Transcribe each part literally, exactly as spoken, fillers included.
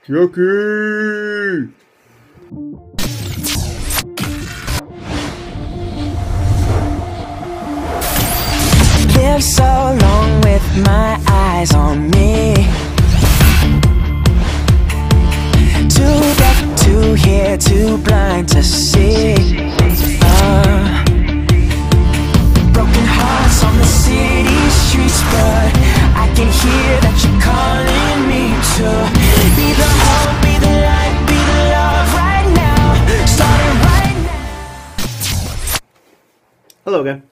Chucky! Lived so long with my eyes on me, too deaf to hear, too blind to see. uh, Broken hearts on the city streets, but I can hear that you're calling me to be the hope, be the light, be the love right now, starting right now. Hello again.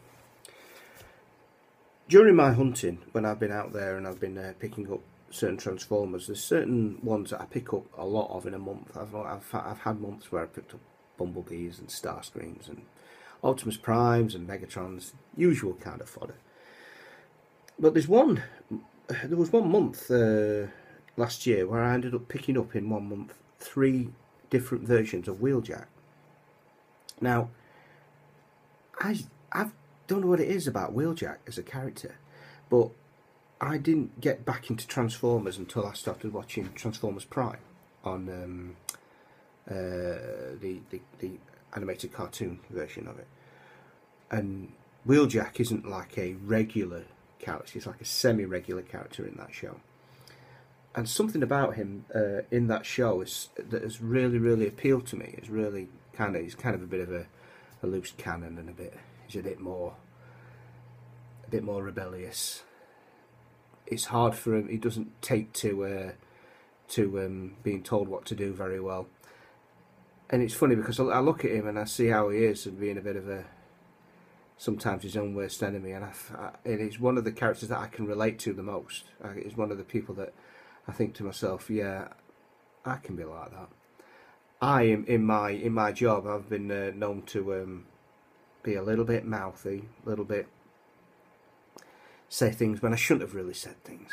During my hunting, when I've been out there and I've been uh, picking up certain Transformers, there's certain ones that I pick up a lot of in a month. I've, I've, I've had months where I picked up Bumblebees and Starscreams and Optimus Primes and Megatrons, usual kind of fodder. But there's one, there was one month uh, last year where I ended up picking up in one month three different versions of Wheeljack. Now, I, I've don't know what it is about Wheeljack as a character, but I didn't get back into Transformers until I started watching Transformers Prime on um, uh, the, the the animated cartoon version of it. And Wheeljack isn't like a regular character; he's like a semi-regular character in that show. And something about him uh, in that show is that has really, really appealed to me. It's really kind of he's kind of a bit of a, a loose cannon and a bit. He's a bit more, a bit more rebellious. It's hard for him. He doesn't take to uh, to um, being told what to do very well. And it's funny because I look at him and I see how he is and being a bit of a, sometimes his own worst enemy. And, I, I, and it's one of the characters that I can relate to the most. It's one of the people that I think to myself, yeah, I can be like that. I am in my in my job. I've been uh, known to. Um, be a little bit mouthy, a little bit say things when I shouldn't have really said things.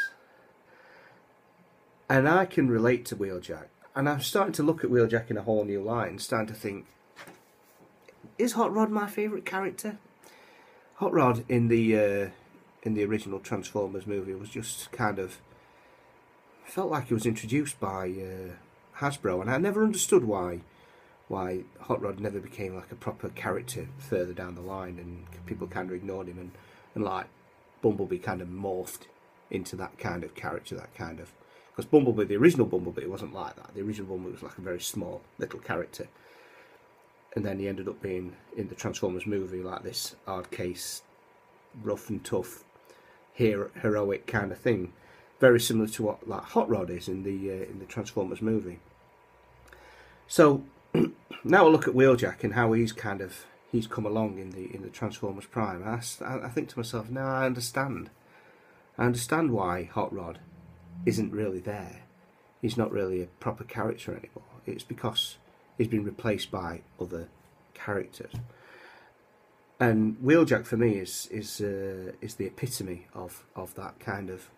And I can relate to Wheeljack. And I'm starting to look at Wheeljack in a whole new light and starting to think, is Hot Rod my favourite character? Hot Rod in the uh, in the original Transformers movie was just kind of felt like he was introduced by uh, Hasbro, and I never understood why why Hot Rod never became like a proper character further down the line, and people kind of ignored him, and, and like Bumblebee kind of morphed into that kind of character, that kind of, because Bumblebee, the original Bumblebee wasn't like that. The original Bumblebee was like a very small little character, and then he ended up being in the Transformers movie like this hard case, rough and tough, hero, heroic kind of thing, very similar to what like Hot Rod is in the uh, in the Transformers movie. So now I look at Wheeljack and how he's kind of he's come along in the in the Transformers Prime. And I, I think to myself, now I understand. I understand why Hot Rod isn't really there. He's not really a proper character anymore. It's because he's been replaced by other characters. And Wheeljack for me is is uh, is the epitome of of that kind of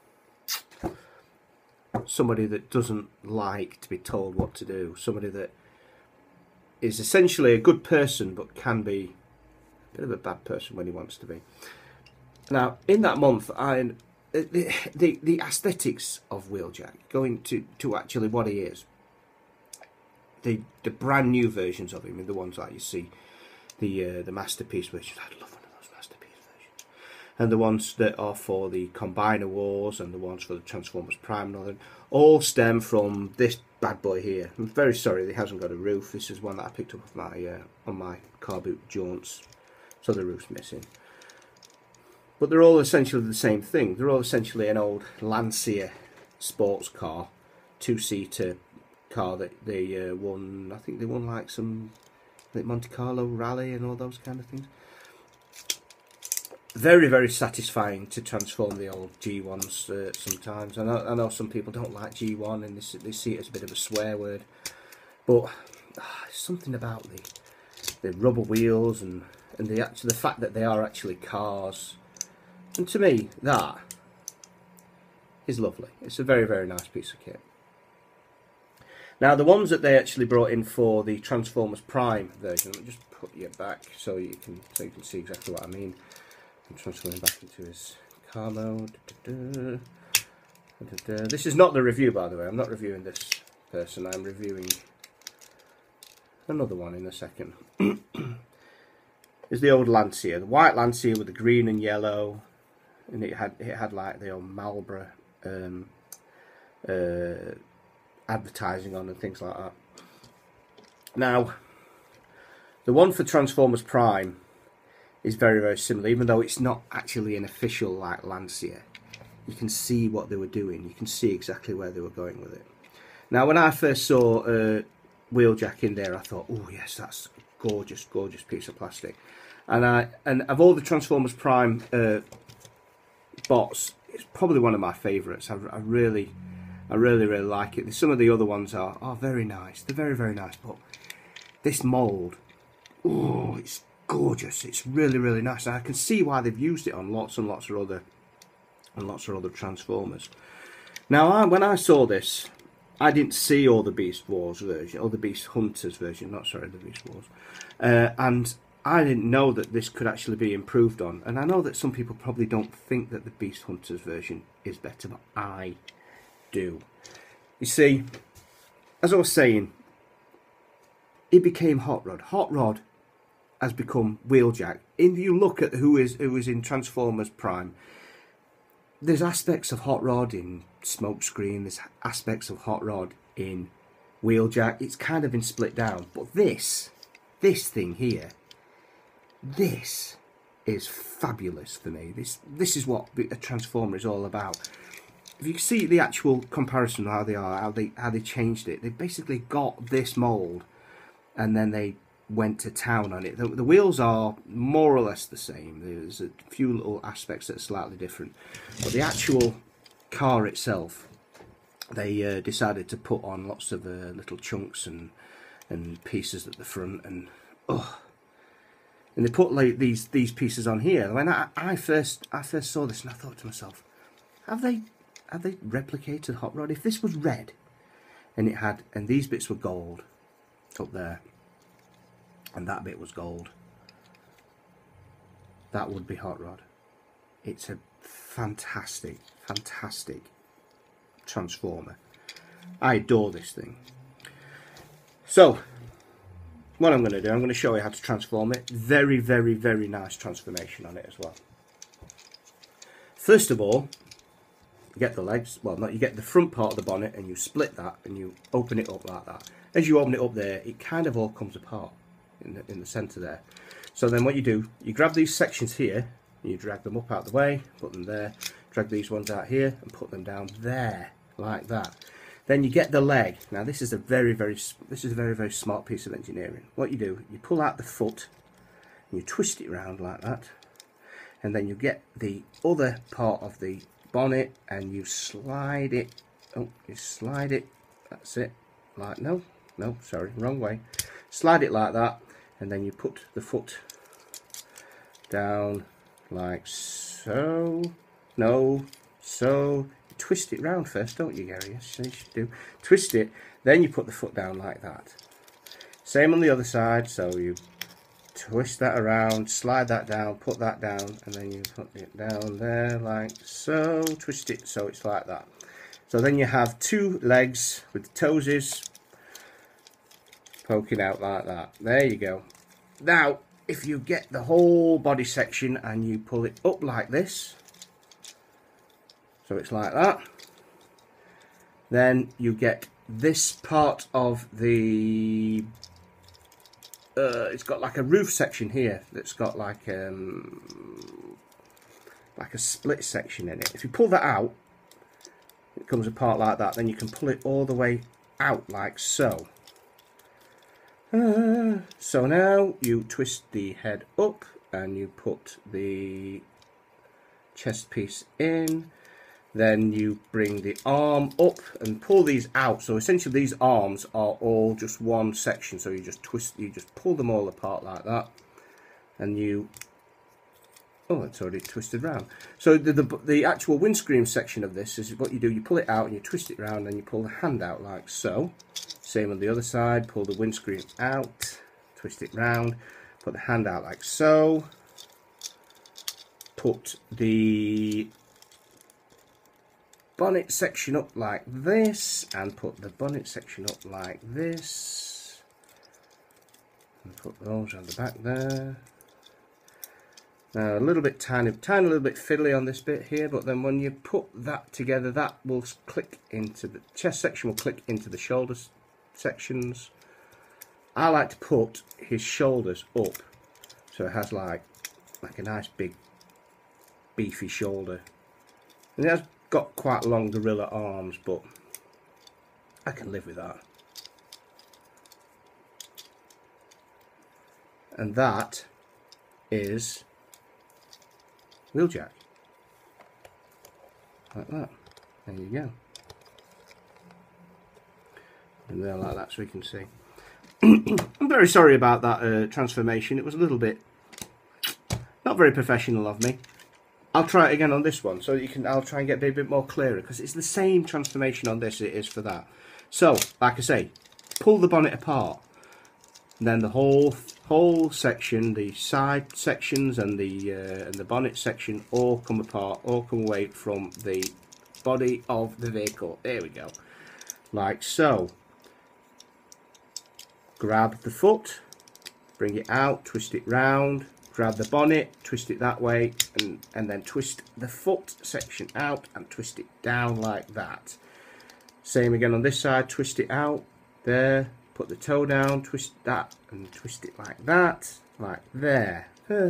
somebody that doesn't like to be told what to do. Somebody that is essentially a good person, but can be a bit of a bad person when he wants to be. Now, in that month, I the the, the aesthetics of Wheeljack, going to, to actually what he is, the the brand new versions of him, the ones that you see, the uh, the masterpiece versions. I love one of those masterpiece versions, and the ones that are for the Combiner Wars and the ones for the Transformers Prime and all that, all stem from this bad boy here. I'm very sorry that he hasn't got a roof. This is one that I picked up off my uh, on my car boot jaunts, so the roof's missing. But they're all essentially the same thing. They're all essentially an old Lancia sports car, two-seater car that they uh, won. I think they won like some like Monte Carlo rally and all those kind of things. Very, very satisfying to transform the old G ones uh, sometimes. I know, I know some people don't like G one and they, they see it as a bit of a swear word, but ah, something about the the rubber wheels and and the actual the fact that they are actually cars, and to me that is lovely. It's a very, very nice piece of kit. Now the ones that they actually brought in for the Transformers Prime version, let me just put you back so you can so you can see exactly what I mean. I'm transferring back into his car mode. Da, da, da. Da, da. This is not the review, by the way. I'm not reviewing this person. I'm reviewing another one in a second. Is the old Lancia, the white Lancia with the green and yellow, and it had it had like the old Marlboro um, uh, advertising on and things like that. Now, the one for Transformers Prime is very very similar, even though it's not actually an official like Lancia. You can see what they were doing. You can see exactly where they were going with it. Now, when I first saw uh, Wheeljack in there, I thought, oh yes, that's a gorgeous, gorgeous piece of plastic. And I and of all the Transformers Prime uh, bots, it's probably one of my favourites. I, I really, I really, really like it. Some of the other ones are are very nice. They're very, very nice. But this mould, oh, it's gorgeous. It's really, really nice. And I can see why they've used it on lots and lots of other, and lots of other Transformers. Now, I, when I saw this, I didn't see all the Beast Wars version, or the Beast Hunters version, not sorry, the Beast Wars, uh, and I didn't know that this could actually be improved on. And I know that some people probably don't think that the Beast Hunters version is better, but I do. You see, as I was saying, it became Hot Rod. Hot Rod has become Wheeljack. If you look at who is who is in Transformers Prime, there's aspects of Hot Rod in Smokescreen, there's aspects of Hot Rod in Wheeljack. It's kind of been split down. But this, this thing here, this is fabulous for me. This this is what a Transformer is all about. If you see the actual comparison of how they are, how they how they changed it, they basically got this mould and then they went to town on it. The, the wheels are more or less the same. There's a few little aspects that are slightly different, but the actual car itself, they uh, decided to put on lots of uh, little chunks and and pieces at the front, and oh, and they put like these these pieces on here. When I, I first I first saw this, and I thought to myself, have they have they replicated Hot Rod? If this was red, and it had and these bits were gold up there, and that bit was gold, that would be Hot Rod. It's a fantastic, fantastic Transformer. I adore this thing. So, what I'm going to do, I'm going to show you how to transform it. Very, very, very nice transformation on it as well. First of all, you get the legs, well, not you get the front part of the bonnet, and you split that, and you open it up like that. As you open it up there, it kind of all comes apart in the, in the centre there. So then what you do, you grab these sections here, and you drag them up out the way, put them there, drag these ones out here, and put them down there, like that. Then you get the leg. Now this is a very, very, this is a very, very smart piece of engineering. What you do, you pull out the foot, and you twist it around like that, and then you get the other part of the bonnet, and you slide it, oh, you slide it, that's it, like, no, no, sorry, wrong way. Slide it like that, and then you put the foot down like so. No, so you twist it round first, don't you, Gary? Yes, you should do. Twist it, then you put the foot down like that. Same on the other side, so you twist that around, slide that down, put that down, and then you put it down there like so. Twist it so it's like that. So then you have two legs with the toesies poking out like that. There you go. Now, if you get the whole body section and you pull it up like this, so it's like that, then you get this part of the, uh, it's got like a roof section here that's got like um, like a split section in it. If you pull that out, it comes apart like that. Then you can pull it all the way out like so. Uh, so now you twist the head up and you put the chest piece in. Then you bring the arm up and pull these out. So essentially these arms are all just one section. So you just twist, you just pull them all apart like that. And you, oh, it's already twisted round. So the, the, the actual windscreen section of this is what you do. You pull it out and you twist it round and you pull the hand out like so. Same on the other side, pull the windscreen out, twist it round, put the hand out like so. Put the bonnet section up like this, and put the bonnet section up like this, and put those on the back there. Now a little bit tiny, tiny little bit fiddly on this bit here, but then when you put that together, that will click into the chest section, will click into the shoulders sections. I like to put his shoulders up, so it has like like a nice big beefy shoulder, and it has got quite long gorilla arms, but I can live with that. And that is Wheeljack, like that. There you go. And there like that, so we can see. I'm very sorry about that uh, transformation. It was a little bit not very professional of me. I'll try it again on this one, so you can. I'll try and get a bit more clearer, because it's the same transformation on this as it is for that. So, like I say, pull the bonnet apart, and then the whole whole section, the side sections and the uh, and the bonnet section, all come apart, all come away from the body of the vehicle. There we go, like so. Grab the foot, bring it out, twist it round, grab the bonnet, twist it that way, and, and then twist the foot section out and twist it down like that. Same again on this side, twist it out, there, put the toe down, twist that, and twist it like that, like there.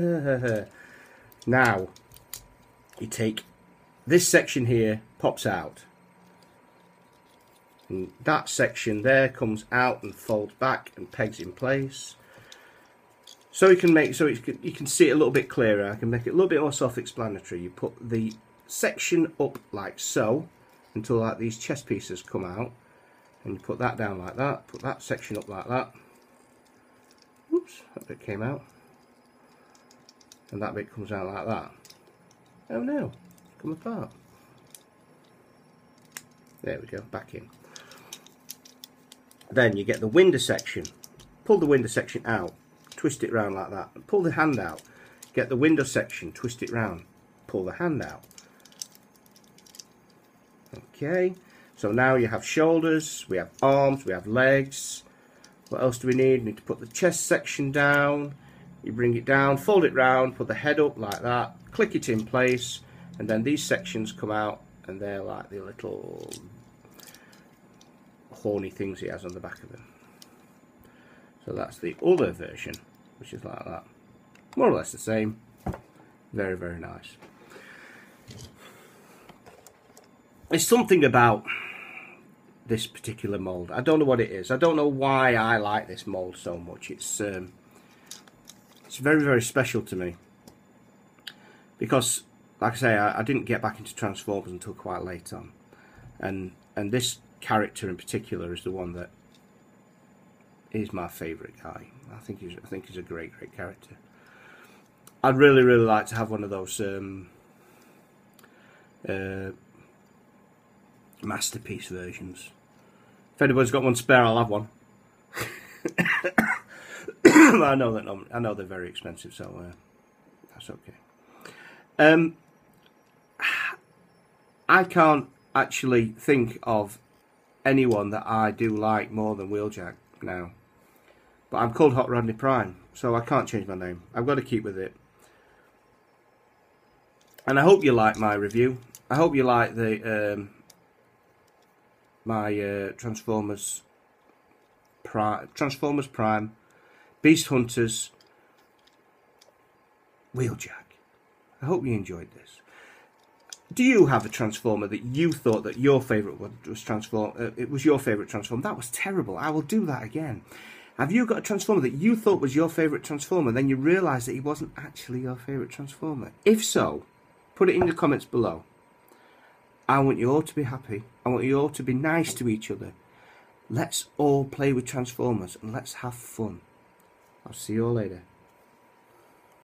Now, you take this section here, pops out. And that section there comes out and folds back and pegs in place. So you can make so you can, you can see it a little bit clearer. I can make it a little bit more self-explanatory. You put the section up like so until like these chest pieces come out, and you put that down like that. Put that section up like that. Oops, that bit came out, and that bit comes out like that. Oh no, come apart. There we go, back in. Then you get the window section, pull the window section out, twist it round like that, and pull the hand out. Get the window section, twist it round, pull the hand out. Okay, so now you have shoulders, we have arms, we have legs. What else do we need? We need to put the chest section down. You bring it down, fold it round, put the head up like that, click it in place, and then these sections come out, and they're like the little horny things he has on the back of him. So that's the other version, which is like that. More or less the same. Very, very nice. There's something about this particular mould. I don't know what it is. I don't know why I like this mould so much. It's um, it's very, very special to me. Because, like I say, I, I didn't get back into Transformers until quite late on. And and this character in particular is the one that is my favourite guy. I think he's I think he's a great great character. I'd really really like to have one of those um, uh, masterpiece versions. If anybody's got one spare, I'll have one. I know that not, I know they're very expensive, so uh, that's okay. Um, I can't actually think of anyone that I do like more than Wheeljack now. But I'm called Hot Rodney Prime, so I can't change my name. I've got to keep with it. And I hope you like my review. I hope you like the um, my uh, Transformers Prime, Transformers Prime, Beast Hunters, Wheeljack. I hope you enjoyed this. Do you have a Transformer that you thought that your favourite was Transform? Uh, it was your favourite Transformer? That was terrible. I will do that again. Have you got a Transformer that you thought was your favourite Transformer, then you realise that he wasn't actually your favourite Transformer? If so, put it in the comments below. I want you all to be happy. I want you all to be nice to each other. Let's all play with Transformers and let's have fun. I'll see you all later.